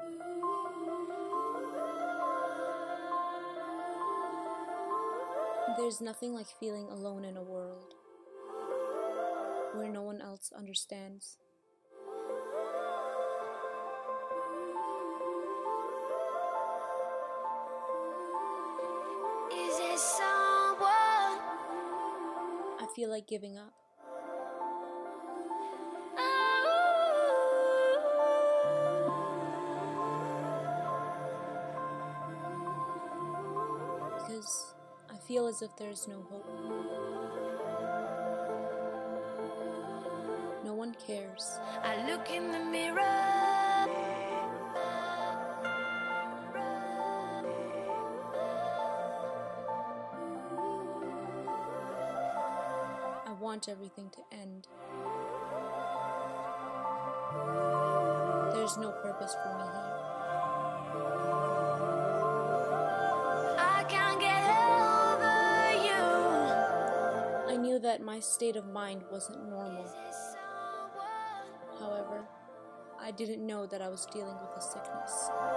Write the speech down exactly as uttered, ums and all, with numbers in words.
There's nothing like feeling alone in a world where no one else understands. Is there someone? I feel like giving up. Because I feel as if there's no hope. No one cares. I look in the mirror. I want everything to end. There's no purpose for me here. I can't get over you. I knew that my state of mind wasn't normal. Is there someone? However, I didn't know that I was dealing with a sickness.